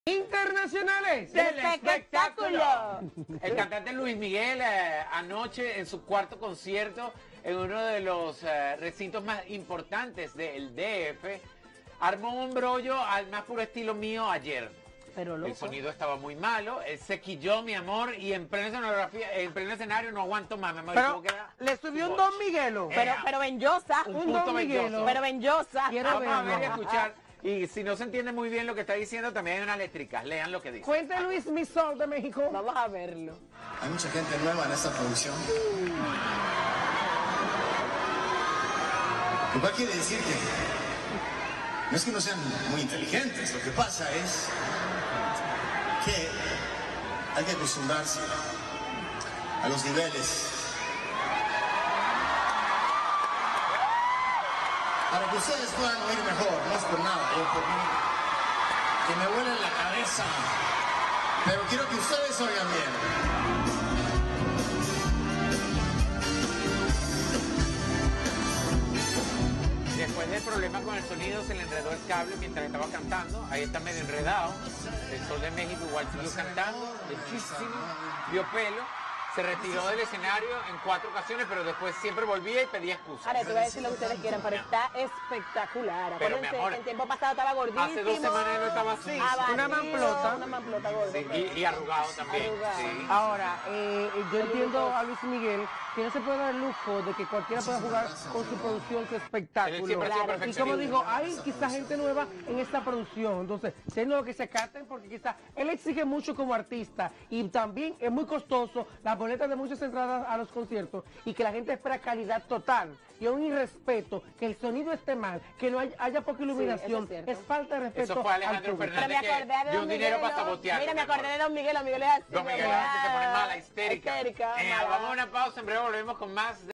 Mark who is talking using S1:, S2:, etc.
S1: Internacionales
S2: del espectáculo.
S3: El cantante Luis Miguel anoche en su cuarto concierto en uno de los recintos más importantes del DF armó un brollo al más puro estilo mío ayer.
S2: Pero loco.
S3: El sonido estaba muy malo, él se quilló, mi amor, y en plena escenografía, en pleno escenario no aguanto más, mi amor.
S1: Pero le subió un Don Miguelo.
S2: Pero Benyosa.
S1: Un Don Miguelo.
S2: Pero Benyosa.
S1: Quiero
S3: Vamos a ver y
S1: verlo.
S3: escuchar. Y si no se entiende muy bien lo que está diciendo, también hay unas létricas. Lean lo que dice.
S1: Cuente Luis Misol de México.
S2: Vamos a verlo.
S4: Hay mucha gente nueva en esta producción. Lo cual quiere decir que no es que no sean muy inteligentes, lo que pasa es que hay que acostumbrarse a los niveles para que ustedes puedan oír mejor, no es por nada, yo porque que me vuela en la cabeza, pero quiero que ustedes oigan bien.
S3: Después del problema con el sonido se le enredó el cable mientras estaba cantando. Ahí está medio enredado. El Sol de México igual siguió cantando. Muchísimo. Dio pelo. Se retiró del escenario en 4 ocasiones, pero después siempre volvía y pedía excusas.
S2: Ahora, te voy a decir lo que ustedes quieran, pero está espectacular.
S3: Pero,
S2: Acuérdense,
S3: mi amor,
S2: el tiempo pasado estaba gordísimo.
S3: hace 2 semanas no estaba así.
S2: abatido,
S1: Una mamplota.
S2: Una mamplota gorda.
S3: Sí, y arrugado también.
S2: Arrugado.
S3: Sí.
S1: Ahora, yo entiendo a Luis Miguel que no se puede dar el lujo de que cualquiera pueda jugar con su producción, su
S3: Él
S1: espectáculo.
S3: siempre ha sido
S1: Y como
S3: perfeccionista.
S1: digo, hay quizá gente nueva en esta producción. Entonces, si es nuevo que se acaten, porque quizá él exige mucho como artista y también es muy costoso las boletas de muchas entradas a los conciertos y que la gente espera calidad total. Y es un irrespeto que el sonido esté mal, que no haya poca iluminación,
S2: eso es cierto.
S1: es falta de respeto.
S3: Eso fue Alejandro
S1: al público.
S2: Pero me
S3: Fernández
S2: acordé de
S3: que dio
S2: Don
S3: dinero
S2: Miguelo.
S3: para sabotear.
S2: Mira, me acordé de Don Miguelo. Don Miguelo es así.
S3: Don Miguel
S2: mi amor.
S3: se pone mala, histérica.
S2: Histérica, mala.
S3: Vamos a una pausa, en breve volvemos con más.